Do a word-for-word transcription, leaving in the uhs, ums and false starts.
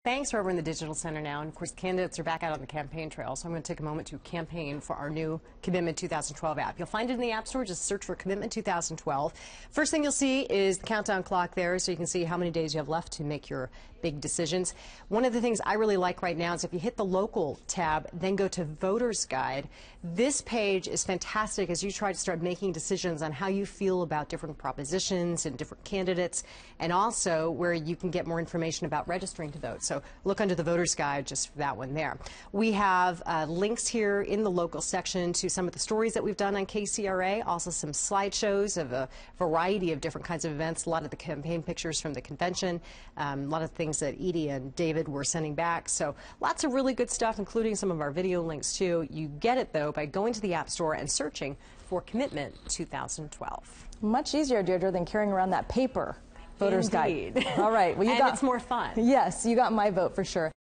Thanks. We're over in the Digital Center now, and of course candidates are back out on the campaign trail, so I'm going to take a moment to campaign for our new Commitment two thousand twelve app. You'll find it in the App Store. Just search for Commitment two thousand twelve. First thing you'll see is the countdown clock there, so you can see how many days you have left to make your big decisions. One of the things I really like right now is if you hit the Local tab, then go to Voter's Guide. This page is fantastic as you try to start making decisions on how you feel about different propositions and different candidates, and also where you can get more information about registering to vote. So look under the Voter's Guide just for that one there. We have uh, links here in the Local section to some of the stories that we've done on K C R A, also some slideshows of a variety of different kinds of events, a lot of the campaign pictures from the convention, um, a lot of things that Edie and David were sending back. So lots of really good stuff, including some of our video links too. You get it though by going to the App Store and searching for Commitment two thousand twelve. Much easier, Deirdre, than carrying around that paper Voter's Indeed. Guide. All right. Well, you and got, it's more fun. Yes, you got my vote for sure.